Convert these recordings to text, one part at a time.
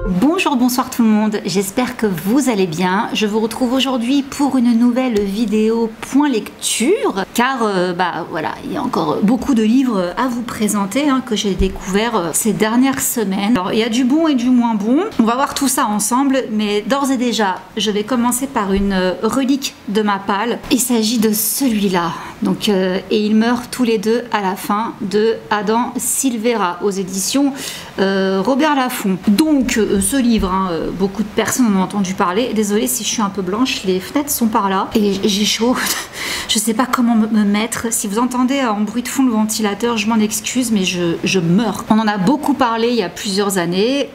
Bonjour, bonsoir tout le monde, j'espère que vous allez bien. Je vous retrouve aujourd'hui pour une nouvelle vidéo point lecture, car voilà, il y a encore beaucoup de livres à vous présenter que j'ai découvert ces dernières semaines. Alors il y a du bon et du moins bon, on va voir tout ça ensemble, mais d'ores et déjà, je vais commencer par une relique de ma palle. Il s'agit de celui-là, donc et ils meurent tous les deux à la fin, de Adam Silvera aux éditions Robert Laffont. Donc ce livre, beaucoup de personnes en ont entendu parler. Désolée si je suis un peu blanche, les fenêtres sont par là et j'ai chaud. Je sais pas comment me mettre. Si vous entendez en bruit de fond le ventilateur, je m'en excuse, mais je meurs. On en a beaucoup parlé il y a plusieurs années.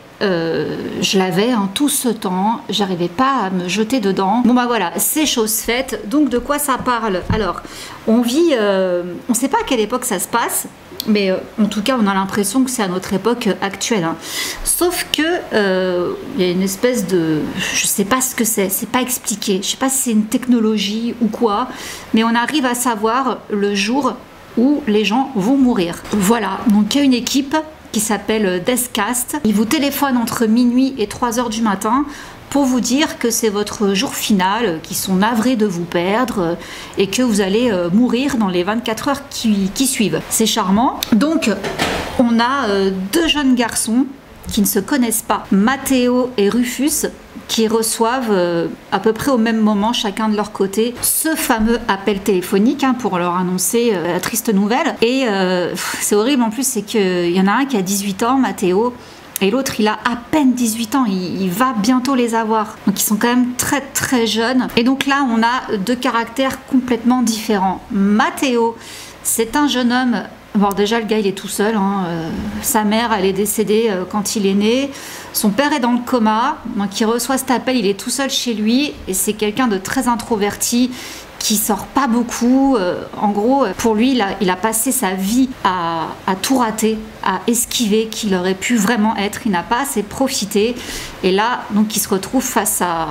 Je l'avais tout ce temps, j'arrivais pas à me jeter dedans. Bon bah voilà, c'est chose faite. Donc de quoi ça parle? Alors, on vit, on sait pas à quelle époque ça se passe, mais en tout cas on a l'impression que c'est à notre époque actuelle. Sauf que il y a une espèce de, je sais pas ce que c'est pas expliqué. Je sais pas si c'est une technologie ou quoi, mais on arrive à savoir le jour où les gens vont mourir. Voilà, donc il y a une équipe qui s'appelle Deathcast. Il vous téléphone entre minuit et 3h du matin pour vous dire que c'est votre jour final, qu'ils sont navrés de vous perdre et que vous allez mourir dans les 24 heures qui suivent. C'est charmant. Donc, on a deux jeunes garçons qui ne se connaissent pas, Matteo et Rufus, qui reçoivent à peu près au même moment, chacun de leur côté, ce fameux appel téléphonique pour leur annoncer la triste nouvelle. Et c'est horrible en plus, c'est qu'il y en a un qui a 18 ans, Matteo, et l'autre il a à peine 18 ans, il va bientôt les avoir. Donc ils sont quand même très très jeunes. Et donc là on a deux caractères complètement différents. Matteo, c'est un jeune homme. Bon, déjà le gars il est tout seul, sa mère elle est décédée quand il est né, son père est dans le coma, donc il reçoit cet appel, il est tout seul chez lui et c'est quelqu'un de très introverti qui sort pas beaucoup. En gros, pour lui il a passé sa vie à tout rater, à esquiver qu'il aurait pu vraiment être, il n'a pas assez profité et là donc il se retrouve face à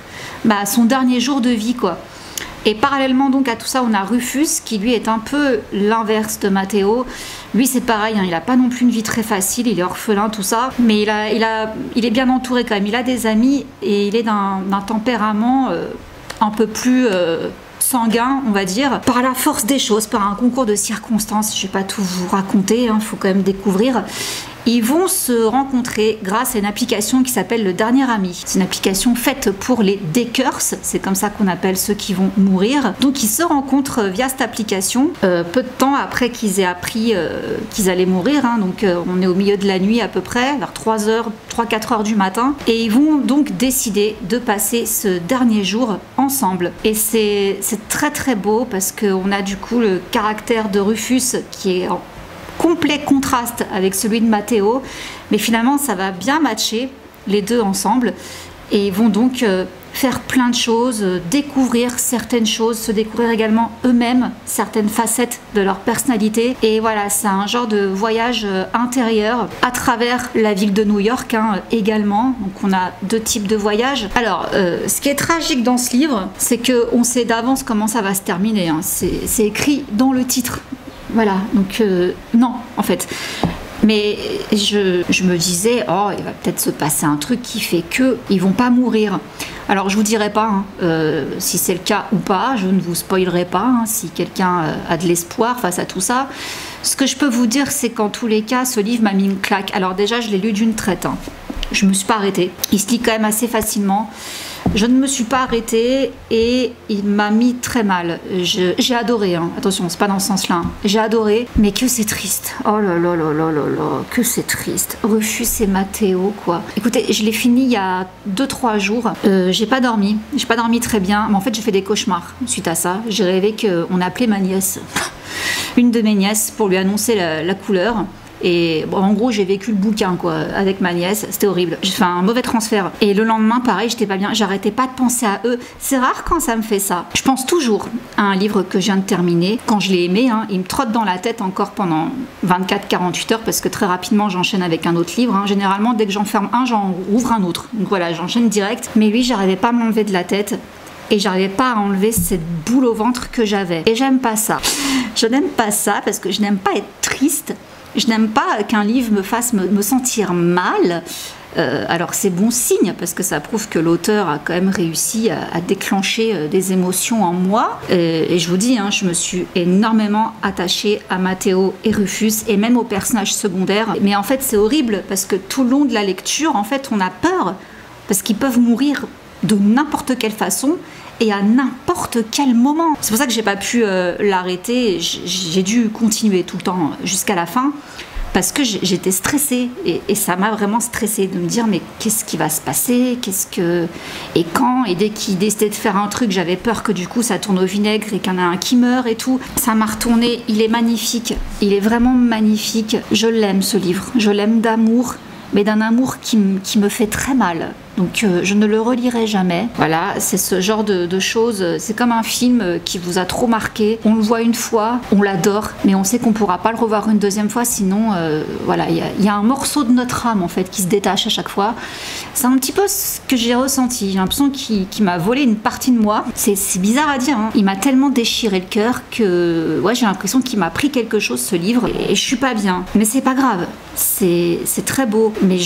son dernier jour de vie quoi. Et parallèlement donc à tout ça, on a Rufus qui lui est un peu l'inverse de Matteo. Lui c'est pareil, il n'a pas non plus une vie très facile, il est orphelin, tout ça. Mais il est bien entouré quand même, il a des amis et il est d'un tempérament un peu plus sanguin, on va dire. Par la force des choses, par un concours de circonstances, je ne vais pas tout vous raconter, faut quand même découvrir. Ils vont se rencontrer grâce à une application qui s'appelle Le Dernier Ami. C'est une application faite pour les Deckers, c'est comme ça qu'on appelle ceux qui vont mourir. Donc ils se rencontrent via cette application, peu de temps après qu'ils aient appris qu'ils allaient mourir. Donc on est au milieu de la nuit à peu près, vers 3-4 heures du matin. Et ils vont donc décider de passer ce dernier jour ensemble. Et c'est très très beau parce qu'on a du coup le caractère de Rufus qui est en complet contraste avec celui de Matteo, mais finalement ça va bien matcher les deux ensemble et ils vont donc faire plein de choses, découvrir certaines choses, se découvrir également eux-mêmes certaines facettes de leur personnalité. Et voilà, c'est un genre de voyage intérieur à travers la ville de New York également. Donc on a deux types de voyages. Alors ce qui est tragique dans ce livre, c'est qu'on sait d'avance comment ça va se terminer, c'est écrit dans le titre. Voilà, donc non, en fait. Mais je me disais, oh, il va peut-être se passer un truc qui fait qu'ils vont pas mourir. Alors, je vous dirai pas si c'est le cas ou pas, je ne vous spoilerai pas si quelqu'un a de l'espoir face à tout ça. Ce que je peux vous dire, c'est qu'en tous les cas, ce livre m'a mis une claque. Alors déjà, je l'ai lu d'une traite. Je me suis pas arrêtée. Il se lit quand même assez facilement. Je ne me suis pas arrêtée et il m'a mis très mal. J'ai adoré, attention, c'est pas dans ce sens-là. J'ai adoré, mais que c'est triste. Oh là là là là là là, que c'est triste. Rufus et Matteo, quoi. Écoutez, je l'ai fini il y a 2-3 jours. J'ai pas dormi très bien. Mais en fait, j'ai fait des cauchemars suite à ça. J'ai rêvé qu'on appelait ma nièce, une de mes nièces, pour lui annoncer la couleur. Et bon, en gros, j'ai vécu le bouquin quoi, avec ma nièce, c'était horrible. J'ai fait un mauvais transfert. Et le lendemain, pareil, j'étais pas bien, j'arrêtais pas de penser à eux. C'est rare quand ça me fait ça. Je pense toujours à un livre que je viens de terminer. Quand je l'ai aimé, il me trotte dans la tête encore pendant 24-48 heures parce que très rapidement, j'enchaîne avec un autre livre. Généralement, dès que j'en ferme un, j'en ouvre un autre. Donc voilà, j'enchaîne direct. Mais lui, j'arrivais pas à me l'enlever de la tête. Et j'arrivais pas à enlever cette boule au ventre que j'avais. Et j'aime pas ça. Je n'aime pas ça parce que je n'aime pas être triste. Je n'aime pas qu'un livre me fasse me sentir mal. Alors c'est bon signe parce que ça prouve que l'auteur a quand même réussi à déclencher des émotions en moi. Et je vous dis, hein, je me suis énormément attachée à Matteo et Rufus et même aux personnages secondaires. Mais en fait c'est horrible parce que tout le long de la lecture, en fait on a peur parce qu'ils peuvent mourir de n'importe quelle façon et à n'importe quel moment. C'est pour ça que j'ai pas pu l'arrêter. J'ai dû continuer tout le temps jusqu'à la fin. Parce que j'étais stressée et ça m'a vraiment stressée de me dire mais qu'est-ce qui va se passer, et quand, et dès qu'il décidait de faire un truc j'avais peur que du coup ça tourne au vinaigre et qu'il y en a un qui meurt et tout. Ça m'a retourné, il est magnifique, il est vraiment magnifique, je l'aime ce livre, je l'aime d'amour, mais d'un amour qui me fait très mal. Donc je ne le relirai jamais. Voilà, c'est ce genre de choses. C'est comme un film qui vous a trop marqué. On le voit une fois, on l'adore, mais on sait qu'on ne pourra pas le revoir une deuxième fois. Sinon, voilà, il y a un morceau de notre âme en fait qui se détache à chaque fois. C'est un petit peu ce que j'ai ressenti. J'ai l'impression qu'il m'a volé une partie de moi. C'est bizarre à dire, hein. Il m'a tellement déchiré le cœur que ouais, j'ai l'impression qu'il m'a pris quelque chose ce livre et je suis pas bien. Mais c'est pas grave. C'est très beau, mais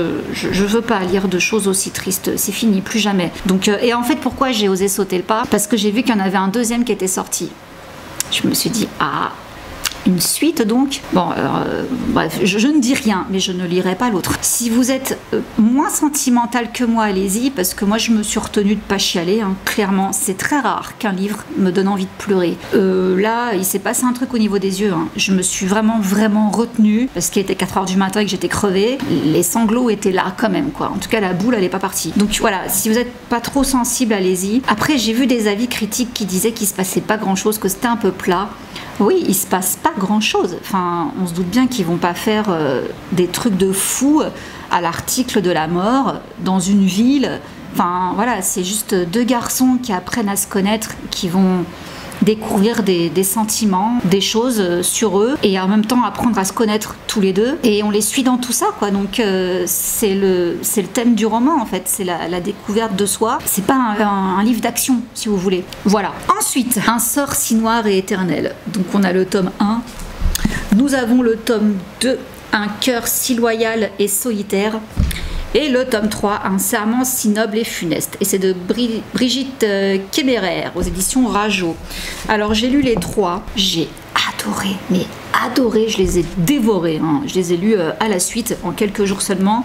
je veux pas lire de choses aussi triste, c'est fini, plus jamais. Donc, et en fait, pourquoi j'ai osé sauter le pas? Parce que j'ai vu qu'il y en avait un deuxième qui était sorti. Je me suis dit, ah, une suite donc. Bon, bref, je ne dis rien, mais je ne lirai pas l'autre. Si vous êtes moins sentimental que moi, allez-y, parce que moi je me suis retenue de pas chialer, hein. Clairement, c'est très rare qu'un livre me donne envie de pleurer. Là, il s'est passé un truc au niveau des yeux, hein. Je me suis vraiment retenue, parce qu'il était 4 h du matin et que j'étais crevée. Les sanglots étaient là quand même, quoi. En tout cas, la boule, elle est pas partie. Donc voilà, si vous n'êtes pas trop sensible, allez-y. Après, j'ai vu des avis critiques qui disaient qu'il se passait pas grand-chose, que c'était un peu plat. Oui, il se passe pas grand-chose. Enfin, on se doute bien qu'ils vont pas faire des trucs de fou à l'article de la mort dans une ville. Enfin, voilà, c'est juste deux garçons qui apprennent à se connaître, qui vont découvrir des sentiments, des choses sur eux et en même temps apprendre à se connaître tous les deux et on les suit dans tout ça quoi. Donc c'est le thème du roman en fait, c'est la découverte de soi. C'est pas un livre d'action si vous voulez. Voilà. Ensuite, un sort si noir et éternel. Donc on a le tome 1. Nous avons le tome 2, un cœur si loyal et solitaire. Et le tome 3, un serment si noble et funeste. Et c'est de Brigitte Kéméraire aux éditions Rageot. Alors j'ai lu les 3, j'ai adoré, mais adoré, je les ai dévorés, hein. Je les ai lus à la suite en quelques jours seulement.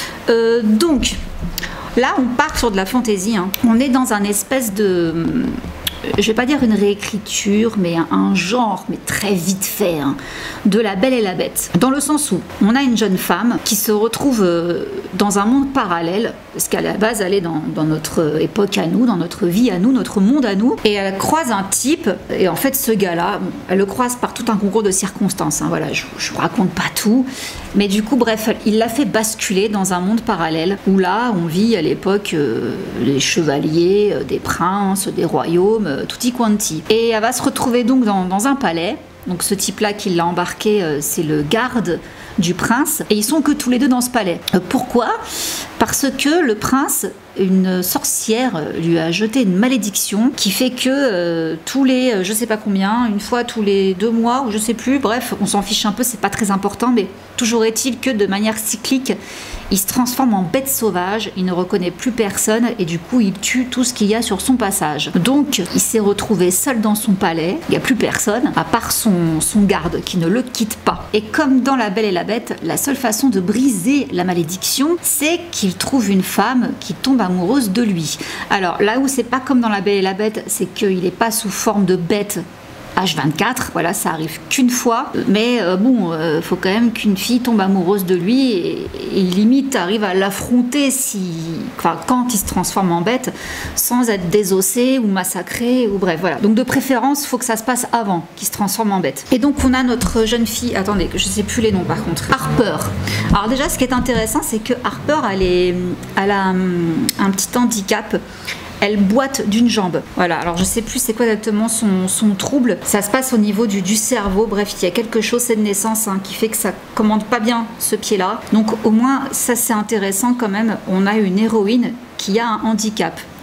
Donc là on part sur de la fantaisie, hein. On est dans un espèce de... je vais pas dire une réécriture, mais un genre, mais très vite fait, hein, de La Belle et la Bête. Dans le sens où on a une jeune femme qui se retrouve dans un monde parallèle, parce qu'à la base elle est dans notre époque à nous, dans notre vie à nous, notre monde à nous, et elle croise un type, et en fait ce gars-là, elle le croise par tout un concours de circonstances, hein, voilà, je vous raconte pas tout, mais du coup bref, il l'a fait basculer dans un monde parallèle, où là on vit à l'époque les chevaliers, des princes, des royaumes, tutti quanti. Et elle va se retrouver donc dans un palais. Donc ce type-là qui l'a embarqué, c'est le garde du prince. Et ils sont que tous les deux dans ce palais. Pourquoi? Parce que le prince, une sorcière lui a jeté une malédiction qui fait que tous les, je sais pas combien, une fois tous les 2 mois ou je sais plus, bref, on s'en fiche un peu, c'est pas très important, mais toujours est-il que de manière cyclique, il se transforme en bête sauvage, il ne reconnaît plus personne et du coup il tue tout ce qu'il y a sur son passage. Donc il s'est retrouvé seul dans son palais, il n'y a plus personne, à part son garde qui ne le quitte pas. Et comme dans La Belle et la Bête, la seule façon de briser la malédiction, c'est qu'il trouve une femme qui tombe amoureuse de lui. Alors là où c'est pas comme dans La Belle et la Bête, c'est qu'il n'est pas sous forme de bête H24, voilà, ça arrive qu'une fois, mais bon, faut quand même qu'une fille tombe amoureuse de lui et limite arrive à l'affronter quand il se transforme en bête, sans être désossé ou massacré, ou bref, voilà. Donc de préférence, faut que ça se passe avant qu'il se transforme en bête. Et donc on a notre jeune fille, attendez, je sais plus les noms par contre, Harper. Alors déjà, ce qui est intéressant, c'est que Harper, elle a un petit handicap. Elle boite d'une jambe. Voilà, alors je sais plus c'est quoi exactement son trouble. Ça se passe au niveau du cerveau. Bref, il y a quelque chose, c'est de naissance, hein, qui fait que ça commande pas bien ce pied-là. Donc au moins, ça c'est intéressant quand même. On a une héroïne qui a un handicap.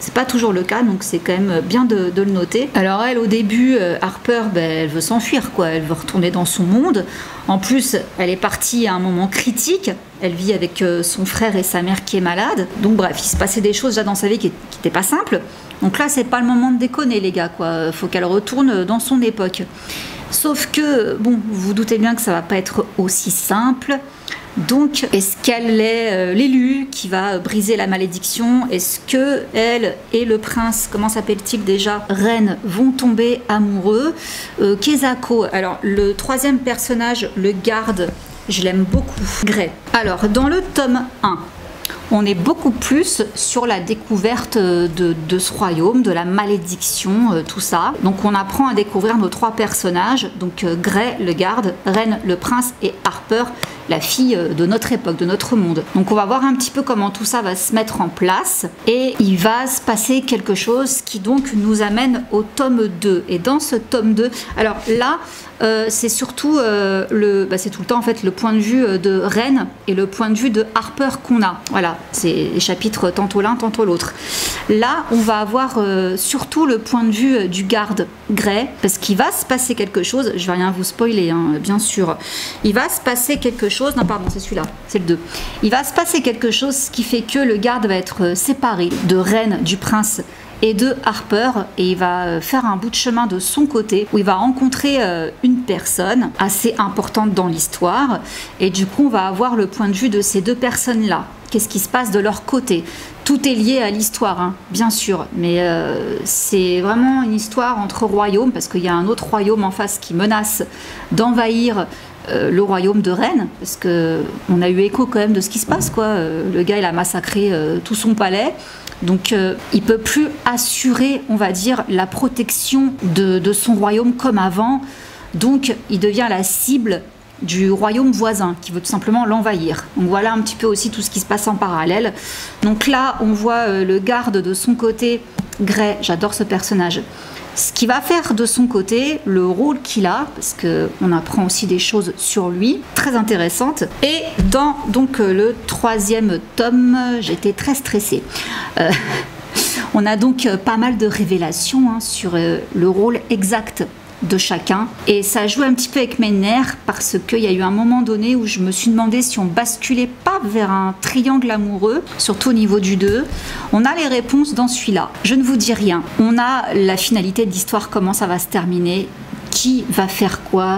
c'est pas toujours le cas, donc c'est quand même bien de le noter. Alors elle, au début, Harper, elle veut s'enfuir, quoi. Elle veut retourner dans son monde. En plus, elle est partie à un moment critique. Elle vit avec son frère et sa mère qui est malade. Donc bref, il se passait des choses déjà dans sa vie qui n'étaient pas simples. Donc là, c'est pas le moment de déconner, les gars, quoi. Faut qu'elle retourne dans son époque. Sauf que, bon, vous vous doutez bien que ça va pas être aussi simple. Donc, est-ce qu'elle est l'élu qui va briser la malédiction? Est-ce que elle et le prince, comment s'appelle-t-il déjà, Ren, vont tomber amoureux? Kezako, alors le troisième personnage, le garde, je l'aime beaucoup, Gray. Alors, dans le tome 1, on est beaucoup plus sur la découverte de ce royaume, de la malédiction, tout ça. Donc on apprend à découvrir nos trois personnages, donc Gray, le garde, Ren, le prince, et Harper, la fille de notre époque, de notre monde. Donc on va voir un petit peu comment tout ça va se mettre en place, et il va se passer quelque chose qui donc nous amène au tome 2. Et dans ce tome 2, alors là, c'est surtout c'est tout le temps en fait le point de vue de Ren et le point de vue de Harper qu'on a. Voilà, c'est les chapitres tantôt l'un, tantôt l'autre. Là, on va avoir surtout le point de vue du garde Gray, parce qu'il va se passer quelque chose. Je vais rien vous spoiler, hein, bien sûr. Il va se passer quelque chose. Non, pardon, c'est celui-là, c'est le 2. Il va se passer quelque chose qui fait que le garde va être séparé de Ren, du prince, et de Harper, et il va faire un bout de chemin de son côté où il va rencontrer une personne assez importante dans l'histoire, et du coup on va avoir le point de vue de ces deux personnes là. Qu'est-ce qui se passe de leur côté? Tout est lié à l'histoire, hein, bien sûr, mais c'est vraiment une histoire entre royaumes, parce qu'il y a un autre royaume en face qui menace d'envahir le royaume de Ren, parce qu'on a eu écho quand même de ce qui se passe, quoi. Le gars il a massacré tout son palais. Donc il peut plus assurer, on va dire, la protection de son royaume comme avant. Donc il devient la cible du royaume voisin qui veut tout simplement l'envahir. Donc voilà un petit peu aussi tout ce qui se passe en parallèle. Donc là on voit le garde de son côté, Gray, j'adore ce personnage. Ce qu'il va faire de son côté, le rôle qu'il a, parce qu'on apprend aussi des choses sur lui, très intéressantes. Et dans donc le troisième tome, j'étais très stressée. On a donc pas mal de révélations sur le rôle exact de chacun, et ça joue un petit peu avec mes nerfs, parce qu'il y a eu un moment donné où je me suis demandé si on basculait pas vers un triangle amoureux, surtout au niveau du 2. On a les réponses dans celui-là, je ne vous dis rien. On a la finalité de l'histoire, comment ça va se terminer, qui va faire quoi,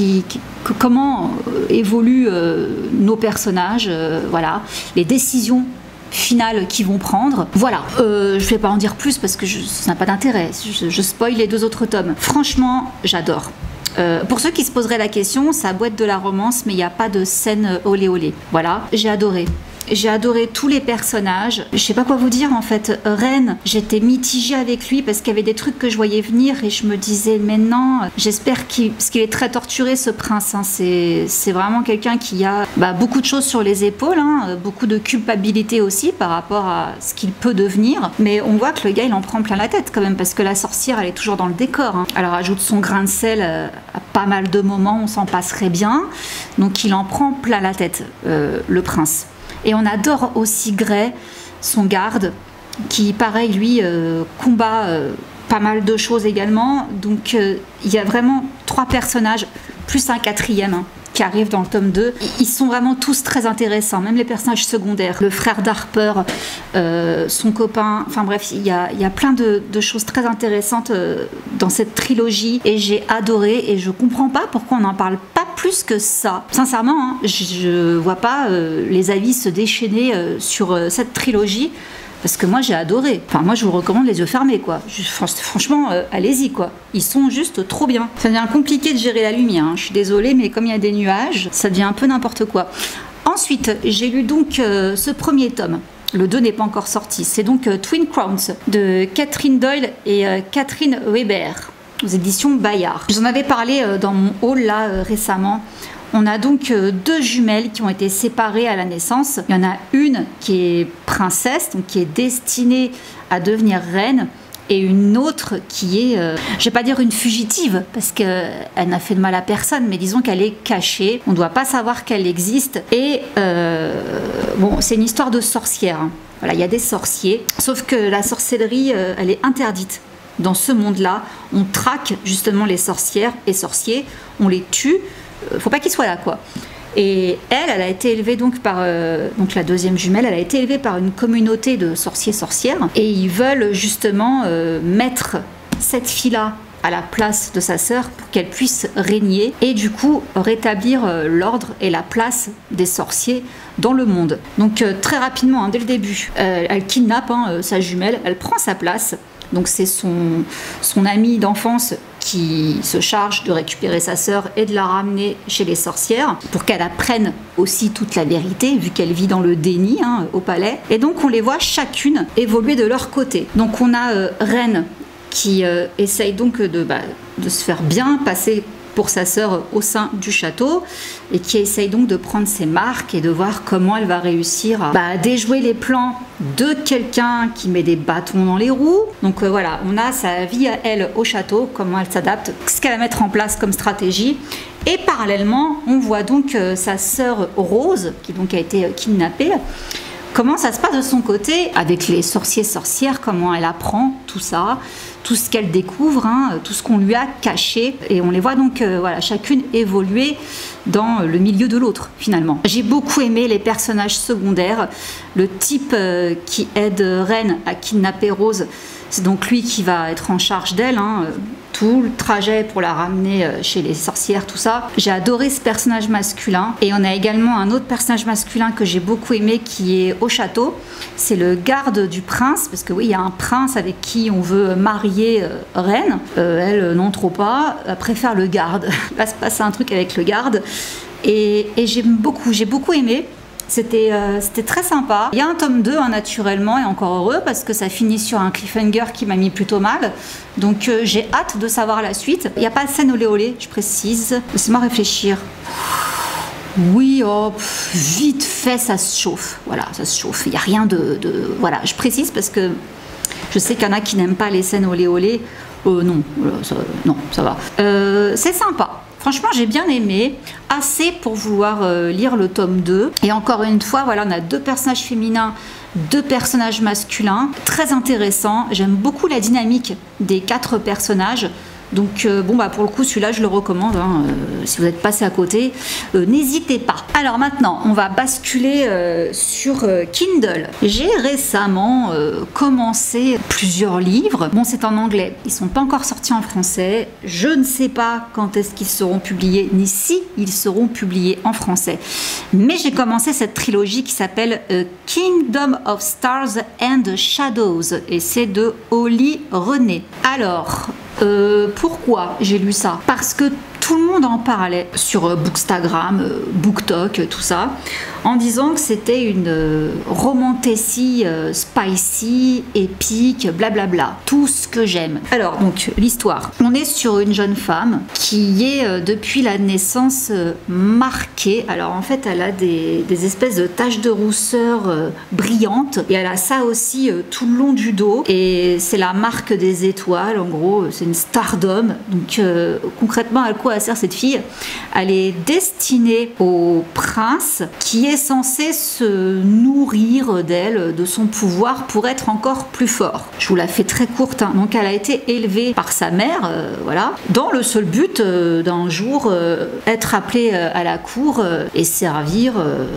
comment évoluent nos personnages, voilà, les décisions finales qu'ils vont prendre. Voilà, je vais pas en dire plus parce que ça n'a pas d'intérêt. Je spoil les deux autres tomes. Franchement, j'adore. Pour ceux qui se poseraient la question, ça boîte de la romance, mais il n'y a pas de scène olé olé. Voilà, j'ai adoré. J'ai adoré tous les personnages. Je sais pas quoi vous dire en fait. Ren, j'étais mitigée avec lui parce qu'il y avait des trucs que je voyais venir et je me disais mais non, j'espère parce qu'il est très torturé ce prince. Hein. C'est vraiment quelqu'un qui a beaucoup de choses sur les épaules, hein, beaucoup de culpabilité aussi par rapport à ce qu'il peut devenir. Mais on voit que le gars il en prend plein la tête quand même, parce que la sorcière elle est toujours dans le décor. Hein. Elle rajoute son grain de sel à pas mal de moments, on s'en passerait bien. Donc il en prend plein la tête, le prince. Et on adore aussi Gray, son garde, qui pareil lui combat pas mal de choses également. Donc il y a vraiment 3 personnages, plus un 4e qui arrive dans le tome 2. Ils sont vraiment tous très intéressants, même les personnages secondaires. Le frère d'Harper, son copain, enfin bref, il y a plein de choses très intéressantes dans cette trilogie, et j'ai adoré, et je comprends pas pourquoi on n'en parle pas plus que ça. Sincèrement, hein, je vois pas les avis se déchaîner sur cette trilogie. Parce que moi j'ai adoré. Enfin moi je vous recommande les yeux fermés quoi. Franchement allez-y quoi. Ils sont juste trop bien. Ça devient compliqué de gérer la lumière. Hein. Je suis désolée mais comme il y a des nuages, ça devient un peu n'importe quoi. Ensuite j'ai lu donc ce premier tome. Le 2 n'est pas encore sorti. C'est donc Twin Crowns de Catherine Doyle et Catherine Weber aux éditions Bayard. J'en avais parlé dans mon haul là récemment. On a donc 2 jumelles qui ont été séparées à la naissance. Il y en a une qui est princesse, donc qui est destinée à devenir reine, et une autre qui est, je vais pas dire une fugitive, parce qu'elle n'a fait de mal à personne, mais disons qu'elle est cachée, on ne doit pas savoir qu'elle existe, et bon, c'est une histoire de sorcière, hein. Voilà, il y a des sorciers, sauf que la sorcellerie, elle est interdite. Dans ce monde-là, on traque justement les sorcières et sorciers, on les tue, faut pas qu'ils soient là, quoi. Et elle a été élevée donc par donc la deuxième jumelle, elle a été élevée par une communauté de sorciers-sorcières, et ils veulent justement mettre cette fille-là à la place de sa sœur pour qu'elle puisse régner et du coup rétablir l'ordre et la place des sorciers dans le monde. Donc très rapidement, hein, dès le début, elle kidnappe sa jumelle, elle prend sa place. Donc c'est son amie d'enfance qui se charge de récupérer sa sœur et de la ramener chez les sorcières pour qu'elle apprenne aussi toute la vérité vu qu'elle vit dans le déni au palais. Et donc on les voit chacune évoluer de leur côté. Donc on a Reine qui essaye donc de se faire bien passer pour sa sœur au sein du château et qui essaye donc de prendre ses marques et de voir comment elle va réussir à déjouer les plans de quelqu'un qui met des bâtons dans les roues. Donc voilà, on a sa vie à elle au château, comment elle s'adapte, ce qu'elle va mettre en place comme stratégie. Et parallèlement, on voit donc sa sœur Rose, qui donc a été kidnappée. Comment ça se passe de son côté avec les sorciers-sorcières, comment elle apprend tout ça, tout ce qu'elle découvre, tout ce qu'on lui a caché. Et on les voit donc voilà, chacune évoluer dans le milieu de l'autre finalement. J'ai beaucoup aimé les personnages secondaires. Le type qui aide Reine à kidnapper Rose, c'est donc lui qui va être en charge d'elle. Tout le trajet pour la ramener chez les sorcières, tout ça. J'ai adoré ce personnage masculin. Et on a également un autre personnage masculin que j'ai beaucoup aimé qui est au château. C'est le garde du prince, parce que oui, il y a un prince avec qui on veut marier Reine. Elle, non trop pas, elle préfère le garde. Il va se passer un truc avec le garde. Et j'ai beaucoup aimé. C'était très sympa. Il y a un tome 2 naturellement, et encore heureux parce que ça finit sur un cliffhanger qui m'a mis plutôt mal. Donc j'ai hâte de savoir la suite. Il n'y a pas de scène olé olé, je précise. Laissez-moi réfléchir. Oui, vite fait, ça se chauffe. Voilà, ça se chauffe. Il n'y a rien de... Voilà, je précise parce que je sais qu'il y en a qui n'aiment pas les scènes olé olé. Non, ça va. C'est sympa. Franchement, j'ai bien aimé, assez pour vouloir lire le tome 2. Et encore une fois, voilà, on a 2 personnages féminins, 2 personnages masculins. Très intéressant. J'aime beaucoup la dynamique des 4 personnages. Donc bon pour le coup celui-là je le recommande si vous êtes passé à côté, n'hésitez pas. Alors maintenant on va basculer sur Kindle. J'ai récemment commencé plusieurs livres. Bon, c'est en anglais, ils sont pas encore sortis en français. Je ne sais pas quand est-ce qu'ils seront publiés ni si ils seront publiés en français. Mais j'ai commencé cette trilogie qui s'appelle Kingdom of Stars and Shadows et c'est de Holly Renée. Alors pourquoi j'ai lu ça? Parce que tout le monde en parlait sur Bookstagram, BookTok, tout ça, en disant que c'était une romantécie spicy, épique, blablabla. Tout ce que j'aime. Alors, donc, l'histoire. On est sur une jeune femme qui est, depuis la naissance, marquée. Alors, en fait, elle a des espèces de taches de rousseur brillantes. Et elle a ça aussi tout le long du dos. Et c'est la marque des étoiles, en gros. C'est une stardom. Donc, concrètement, à quoi sert cette fille? Elle est destinée au prince qui est censé se nourrir d'elle, de son pouvoir pour être encore plus fort. Je vous la fais très courte. Donc elle a été élevée par sa mère, voilà, dans le seul but d'un jour être appelée à la cour et servir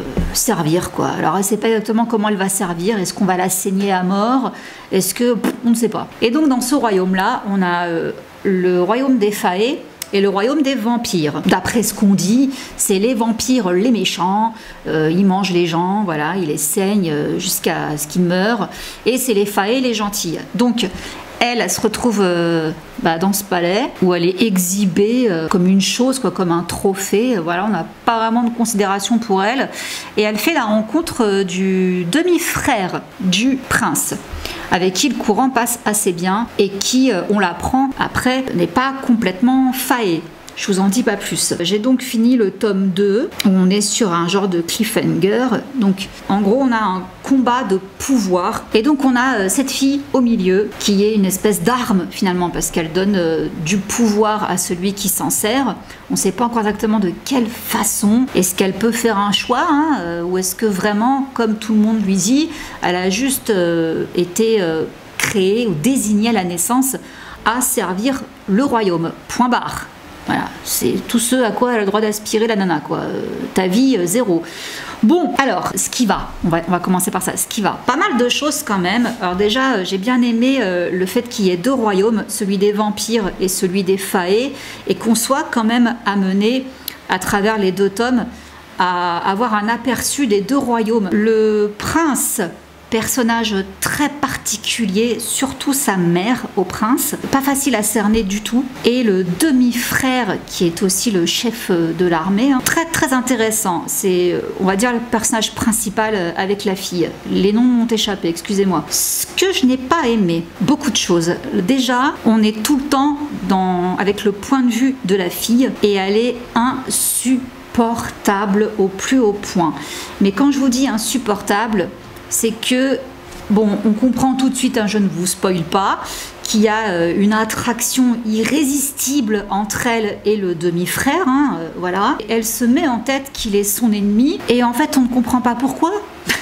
quoi. Alors elle sait pas exactement comment elle va servir. Est-ce qu'on va la saigner à mort? Est-ce que on ne sait pas. Et donc dans ce royaume-là, on a le royaume des Fae et le royaume des vampires. D'après ce qu'on dit, c'est les vampires les méchants, ils mangent les gens, voilà, ils les saignent jusqu'à ce qu'ils meurent, et c'est les Fae les gentils. Donc elle se retrouve dans ce palais où elle est exhibée comme une chose, quoi, comme un trophée. Voilà, on n'a pas vraiment de considération pour elle. Et elle fait la rencontre du demi-frère du prince, avec qui le courant passe assez bien et qui, on l'apprend après, n'est pas complètement faé. Je vous en dis pas plus. J'ai donc fini le tome 2, où on est sur un genre de cliffhanger. Donc en gros on a un combat de pouvoir. Et donc on a cette fille au milieu, qui est une espèce d'arme finalement, parce qu'elle donne du pouvoir à celui qui s'en sert. On ne sait pas encore exactement de quelle façon. Est-ce qu'elle peut faire un choix, hein, ou est-ce que vraiment, comme tout le monde lui dit, elle a juste été créée ou désignée à la naissance à servir le royaume. Point barre. Voilà, c'est tout ce à quoi elle a le droit d'aspirer la nana, quoi. Ta vie, zéro. Bon, alors, ce qui va, on va commencer par ça, ce qui va. Pas mal de choses quand même. Alors déjà, j'ai bien aimé le fait qu'il y ait deux royaumes, celui des vampires et celui des faées, et qu'on soit quand même amené, à travers les deux tomes, à avoir un aperçu des deux royaumes. Le prince, personnage très particulier, surtout sa mère au prince, pas facile à cerner du tout, et le demi-frère qui est aussi le chef de l'armée, hein. Très très intéressant. C'est, on va dire, le personnage principal avec la fille. Les noms m'ont échappé, excusez-moi. Ce que je n'ai pas aimé, beaucoup de choses. Déjà, on est tout le temps avec le point de vue de la fille, et elle est insupportable au plus haut point. Mais quand je vous dis insupportable, c'est que, bon, on comprend tout de suite, hein, je ne vous spoil pas, qu'il y a une attraction irrésistible entre elle et le demi-frère, hein, voilà. Elle se met en tête qu'il est son ennemi, et en fait on ne comprend pas pourquoi.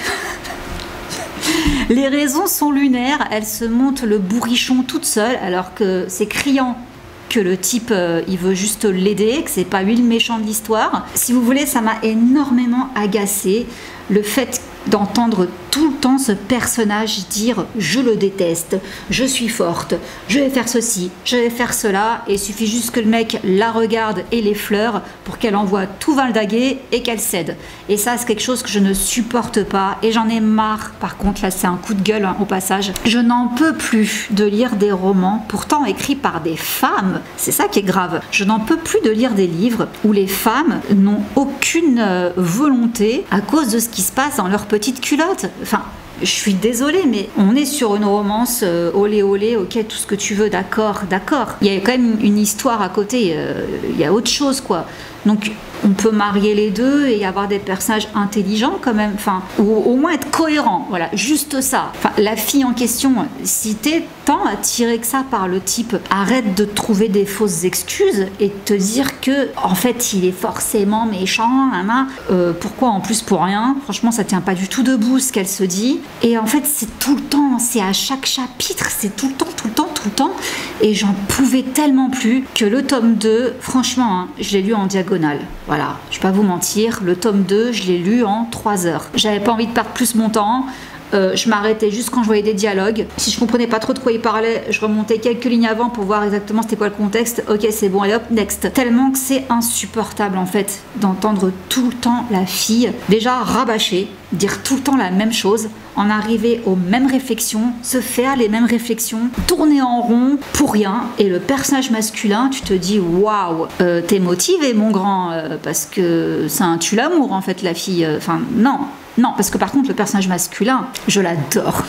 Les raisons sont lunaires, elle se monte le bourrichon toute seule, alors que c'est criant que le type il veut juste l'aider, que c'est pas lui le méchant de l'histoire. Si vous voulez, ça m'a énormément agacée, le fait d'entendre tout le temps ce personnage dire « je le déteste, je suis forte, je vais faire ceci, je vais faire cela » et il suffit juste que le mec la regarde et l'effleure pour qu'elle envoie tout valdaguer et qu'elle cède. Et ça, c'est quelque chose que je ne supporte pas, et j'en ai marre. Par contre, là c'est un coup de gueule, hein, au passage. Je n'en peux plus de lire des romans, pourtant écrits par des femmes, c'est ça qui est grave. Je n'en peux plus de lire des livres où les femmes n'ont aucune volonté à cause de ce qui se passe dans leur petite culotte. Enfin, je suis désolée, mais on est sur une romance olé olé, ok, tout ce que tu veux, d'accord, d'accord. Il y a quand même une histoire à côté, il y a autre chose, quoi. Donc, on peut marier les deux et avoir des personnages intelligents quand même, enfin, ou au moins être cohérent, voilà, juste ça. Enfin, la fille en question, si t'es tant attiré que ça par le type, arrête de trouver des fausses excuses et de te dire que, en fait, il est forcément méchant, pourquoi en plus pour rien? Franchement, ça tient pas du tout debout ce qu'elle se dit. Et en fait, c'est tout le temps, c'est à chaque chapitre, c'est tout le temps, tout le temps, tout le temps. Et j'en pouvais tellement plus que le tome 2, franchement, hein, je l'ai lu en diagonale. Voilà, je vais pas vous mentir, le tome 2, je l'ai lu en 3 heures. J'avais pas envie de perdre plus mon temps. Je m'arrêtais juste quand je voyais des dialogues. Si je comprenais pas trop de quoi il parlait, je remontais quelques lignes avant pour voir exactement c'était quoi le contexte. Ok, c'est bon, allez hop, next. Tellement que c'est insupportable en fait d'entendre tout le temps la fille déjà rabâcher, dire tout le temps la même chose, en arriver aux mêmes réflexions, se faire les mêmes réflexions, tourner en rond pour rien. Et le personnage masculin, tu te dis waouh, t'es motivé mon grand, parce que c'est un tue-l'amour en fait la fille. Enfin non. Non, parce que par contre, le personnage masculin, je l'adore.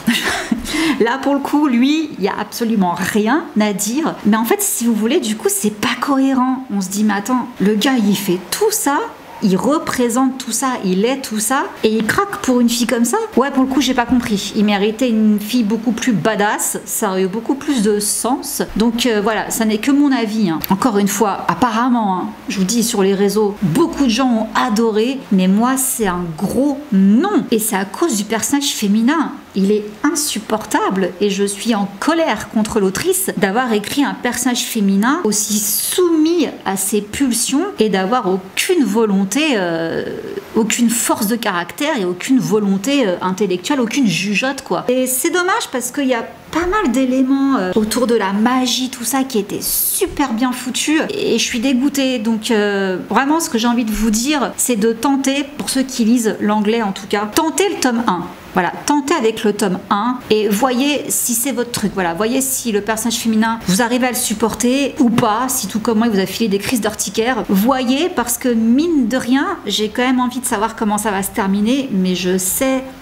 Là, pour le coup, lui, il n'y a absolument rien à dire. Mais en fait, si vous voulez, du coup, c'est pas cohérent. On se dit, mais attends, le gars, il fait tout ça, il représente tout ça, il est tout ça, et il craque pour une fille comme ça? Ouais, pour le coup, j'ai pas compris. Il méritait une fille beaucoup plus badass, ça aurait eu beaucoup plus de sens. Donc voilà, ça n'est que mon avis, hein. Encore une fois, apparemment, hein, je vous dis sur les réseaux, beaucoup de gens ont adoré, mais moi, c'est un gros non. Et c'est à cause du personnage féminin. Il est insupportable et je suis en colère contre l'autrice d'avoir écrit un personnage féminin aussi soumis à ses pulsions et d'avoir aucune volonté, aucune force de caractère et aucune volonté intellectuelle, aucune jugeote, quoi. Et c'est dommage parce qu'il y a pas mal d'éléments autour de la magie, tout ça qui était super bien foutu et je suis dégoûtée. Donc vraiment ce que j'ai envie de vous dire, c'est de tenter, pour ceux qui lisent l'anglais en tout cas, tentez le tome 1. Voilà, tentez avec le tome 1 et voyez si c'est votre truc. Voilà, voyez si le personnage féminin, vous arrivez à le supporter ou pas, si tout comme moi, il vous a filé des crises d'urticaire. Voyez, parce que mine de rien, j'ai quand même envie de savoir comment ça va se terminer, mais je sais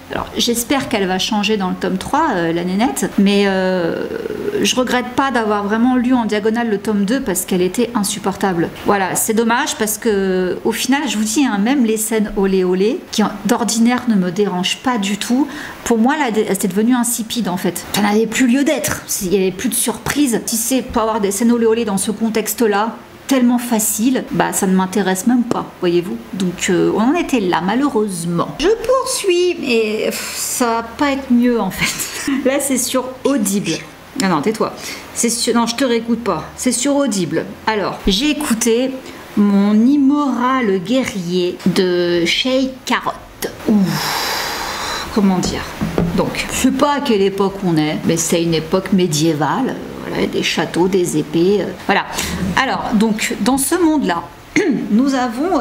Alors j'espère qu'elle va changer dans le tome 3, la nénette, mais je regrette pas d'avoir vraiment lu en diagonale le tome 2 parce qu'elle était insupportable. Voilà, c'est dommage parce que au final, je vous dis, hein, même les scènes olé olé, qui d'ordinaire ne me dérangent pas du tout, pour moi, là, c'était devenu insipide en fait. Ça n'avait plus lieu d'être, il n'y avait plus de surprise. Si c'est pour avoir des scènes olé olé dans ce contexte-là, tellement facile, bah ça ne m'intéresse même pas, voyez-vous. Donc on en était là, malheureusement. Je poursuis, et ça va pas être mieux en fait. Là c'est sur Audible. Ah non, tais-toi. Non, je te réécoute pas. C'est sur Audible. Alors, j'ai écouté Mon immoral guerrier de Shay Carotte. Ouf, comment dire? Donc, je sais pas à quelle époque on est, mais c'est une époque médiévale. Voilà, des châteaux, des épées, voilà. Alors, donc, dans ce monde-là, nous avons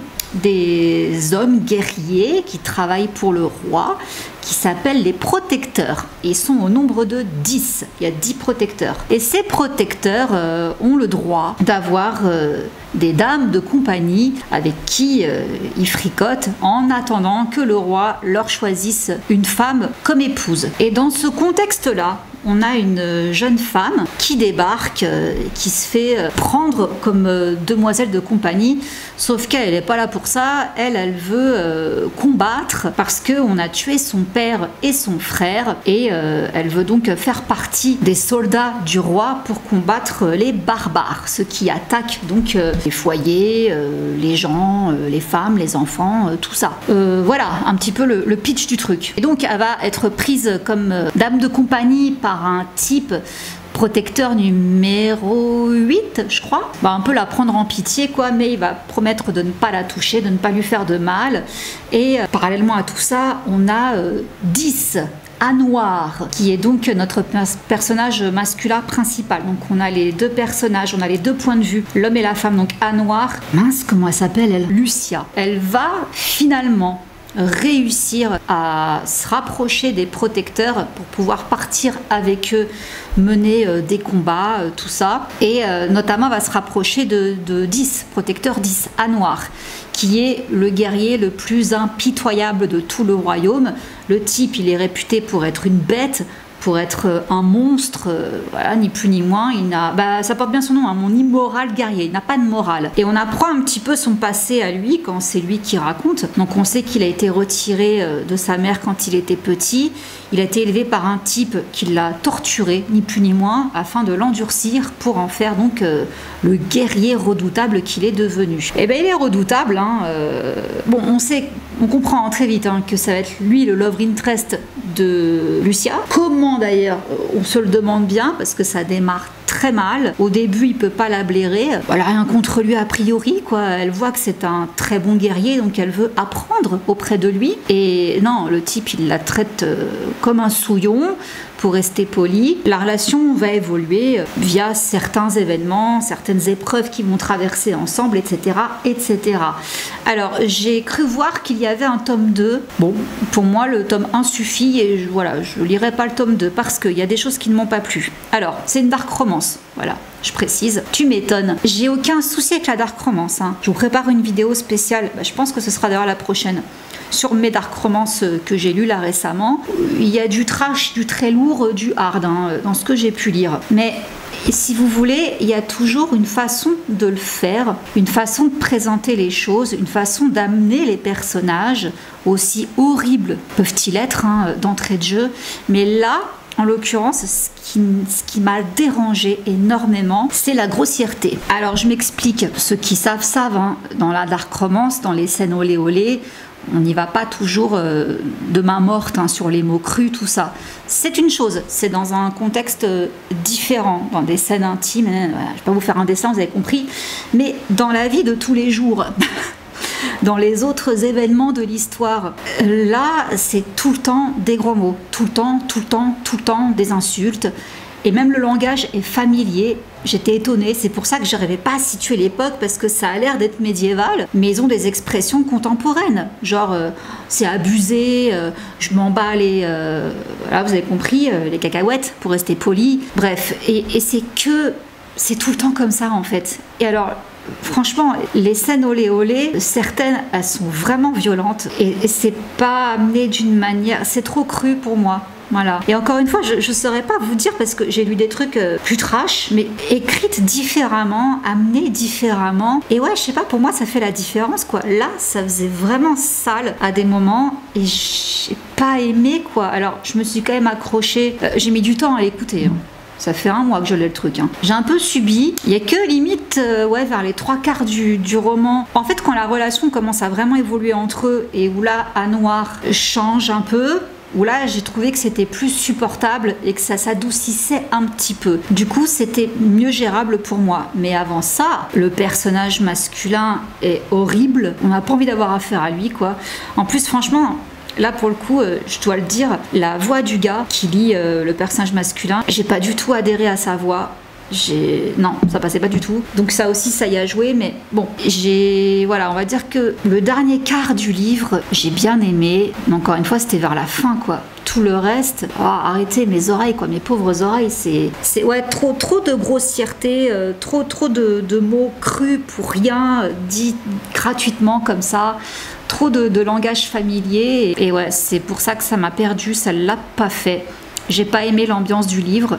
des hommes guerriers qui travaillent pour le roi, qui s'appellent les protecteurs. Ils sont au nombre de 10. Il y a 10 protecteurs. Et ces protecteurs ont le droit d'avoir des dames de compagnie avec qui ils fricotent en attendant que le roi leur choisisse une femme comme épouse. Et dans ce contexte-là, on a une jeune femme qui débarque, qui se fait prendre comme demoiselle de compagnie, sauf qu'elle n'est pas là pour ça. Elle veut combattre parce qu'on a tué son père et son frère, et elle veut donc faire partie des soldats du roi pour combattre les barbares, ceux qui attaquent donc les foyers, les gens, les femmes, les enfants, tout ça. Voilà un petit peu le pitch du truc. Et donc elle va être prise comme dame de compagnie par un type protecteur numéro 8, je crois. Bah, un peu la prendre en pitié, quoi, mais il va promettre de ne pas la toucher, de ne pas lui faire de mal. Et parallèlement à tout ça, on a 10 Anouar, qui est donc notre personnage masculin principal. Donc on a les deux personnages, on a les deux points de vue, l'homme et la femme. Donc Anouar, mince, comment elle s'appelle elle? Lucia. Elle va finalement réussir à se rapprocher des protecteurs pour pouvoir partir avec eux, mener des combats, tout ça. Et notamment va se rapprocher de 10 protecteurs, 10 Anouar, qui est le guerrier le plus impitoyable de tout le royaume. Le type, il est réputé pour être une bête, pour être un monstre, voilà, ni plus ni moins. Ça porte bien son nom, hein, mon immoral guerrier. Il n'a pas de morale. Et on apprend un petit peu son passé à lui quand c'est lui qui raconte. Donc on sait qu'il a été retiré de sa mère quand il était petit. Il a été élevé par un type qui l'a torturé, ni plus ni moins, afin de l'endurcir pour en faire donc le guerrier redoutable qu'il est devenu. Et ben il est redoutable. Hein, bon, on comprend très vite hein, que ça va être lui le love interest de Lucia. Comment d'ailleurs, on se le demande bien parce que ça démarre très mal. Au début, il peut pas la blairer. Elle a rien contre lui a priori, quoi. Elle voit que c'est un très bon guerrier, donc elle veut apprendre auprès de lui. Et non, le type, il la traite comme un souillon. Pour rester poli, la relation va évoluer via certains événements, certaines épreuves qu'ils vont traverser ensemble, etc., etc. Alors, j'ai cru voir qu'il y avait un tome 2. Bon, pour moi, le tome 1 suffit et voilà, je lirai pas le tome 2 parce qu'il y a des choses qui ne m'ont pas plu. Alors, c'est une dark romance, voilà. Je précise, tu m'étonnes. J'ai aucun souci avec la dark romance. Hein. Je vous prépare une vidéo spéciale, je pense que ce sera d'ailleurs la prochaine, sur mes dark romances que j'ai lues là récemment. Il y a du trash, du très lourd, du hard hein, dans ce que j'ai pu lire. Mais si vous voulez, il y a toujours une façon de le faire, une façon de présenter les choses, une façon d'amener les personnages, aussi horribles peuvent-ils être hein, d'entrée de jeu. Mais là, en l'occurrence, ce qui m'a dérangé énormément, c'est la grossièreté. Alors je m'explique, ceux qui savent, hein, dans la dark romance, dans les scènes olé olé, on n'y va pas toujours de main morte hein, sur les mots crus, tout ça. C'est une chose, c'est dans un contexte différent, dans des scènes intimes. Hein, voilà, je ne vais pas vous faire un dessin, vous avez compris. Mais dans la vie de tous les jours, dans les autres événements de l'histoire, là, c'est tout le temps des gros mots. Tout le temps des insultes. Et même le langage est familier. J'étais étonnée, c'est pour ça que je n'arrivais pas à situer l'époque, parce que ça a l'air d'être médiéval, mais ils ont des expressions contemporaines. Genre, c'est abusé, je m'en bats les... voilà, vous avez compris, les cacahuètes, pour rester poli. Bref, et c'est tout le temps comme ça, en fait. Et alors, franchement, les scènes olé olé, certaines, elles sont vraiment violentes et c'est pas amené d'une manière, c'est trop cru pour moi. Voilà. Et encore une fois, je saurais pas vous dire parce que j'ai lu des trucs plus trash, mais écrites différemment, amenées différemment. Et ouais, je sais pas, pour moi, ça fait la différence, quoi. Là, ça faisait vraiment sale à des moments et j'ai pas aimé, quoi. Alors, je me suis quand même accrochée. J'ai mis du temps à l'écouter. Ça fait 1 mois que je l'ai le truc. J'ai un peu subi. Il y a que limite, ouais, vers les 3/4 du roman. En fait, quand la relation commence à vraiment évoluer entre eux et où là, Anouar change un peu, où là j'ai trouvé que c'était plus supportable et que ça s'adoucissait un petit peu. Du coup c'était mieux gérable pour moi. Mais avant ça, le personnage masculin est horrible. On n'a pas envie d'avoir affaire à lui, quoi. En plus franchement, là pour le coup, je dois le dire, la voix du gars qui lit le personnage masculin, j'ai pas du tout adhéré à sa voix. Non, ça passait pas du tout. Donc ça aussi, ça y a joué, mais bon, voilà, on va dire que le dernier quart du livre, j'ai bien aimé. Mais encore une fois, c'était vers la fin, quoi. Tout le reste, oh, arrêtez mes oreilles, quoi, mes pauvres oreilles, c'est ouais, trop de grossièreté, trop de mots crus pour rien, dit gratuitement comme ça. Trop de langage familier et ouais, c'est pour ça que ça m'a perdu, ça l'a pas fait. J'ai pas aimé l'ambiance du livre.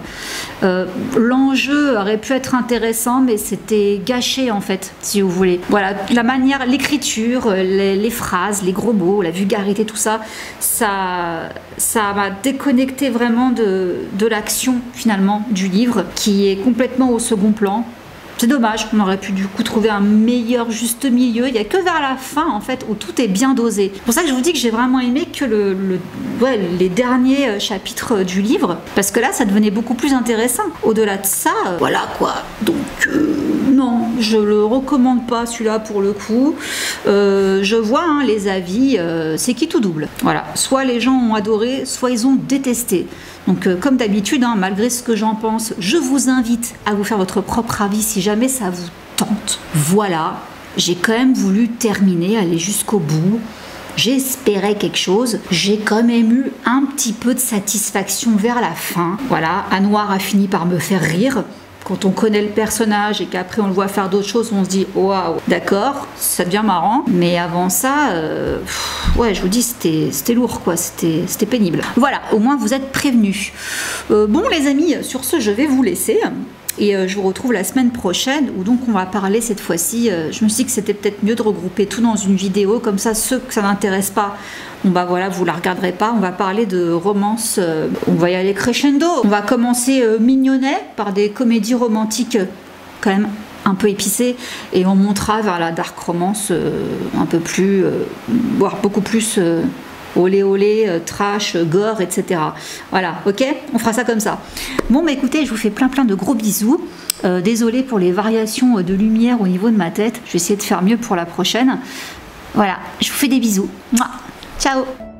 L'enjeu aurait pu être intéressant, mais c'était gâché en fait, si vous voulez. Voilà, la manière, l'écriture, les phrases, les gros mots, la vulgarité, tout ça, ça m'a déconnecté vraiment de l'action finalement du livre, qui est complètement au second plan. C'est dommage, on aurait pu du coup trouver un meilleur juste milieu. Il n'y a que vers la fin en fait où tout est bien dosé. C'est pour ça que je vous dis que j'ai vraiment aimé que les derniers chapitres du livre, parce que là ça devenait beaucoup plus intéressant. Au-delà de ça, voilà quoi. Donc non, je le recommande pas celui-là pour le coup. Je vois hein, les avis, c'est qui tout double. Voilà, soit les gens ont adoré, soit ils ont détesté. Donc comme d'habitude, hein, malgré ce que j'en pense, je vous invite à vous faire votre propre avis si jamais ça vous tente. Voilà, j'ai quand même voulu terminer, aller jusqu'au bout. J'espérais quelque chose. J'ai quand même eu un petit peu de satisfaction vers la fin. Voilà, Anouar a fini par me faire rire. Quand on connaît le personnage et qu'après on le voit faire d'autres choses, on se dit waouh, d'accord, ça devient marrant. Mais avant ça, ouais, je vous dis, c'était lourd, quoi, c'était pénible. Voilà, au moins vous êtes prévenus. Bon, les amis, sur ce, je vais vous laisser. Et je vous retrouve la semaine prochaine où donc on va parler cette fois-ci, je me suis dit que c'était peut-être mieux de regrouper tout dans une vidéo, comme ça ceux que ça n'intéresse pas, bon bah voilà, vous la regarderez pas. On va parler de romance, on va y aller crescendo. On va commencer mignonnet par des comédies romantiques quand même un peu épicées et on montera vers la dark romance un peu plus, voire beaucoup plus olé olé, trash, gore, etc. Voilà, ok, on fera ça comme ça. Bon, bah écoutez, je vous fais plein de gros bisous. Désolée pour les variations de lumière au niveau de ma tête. Je vais essayer de faire mieux pour la prochaine. Voilà, je vous fais des bisous. Mouah. Ciao.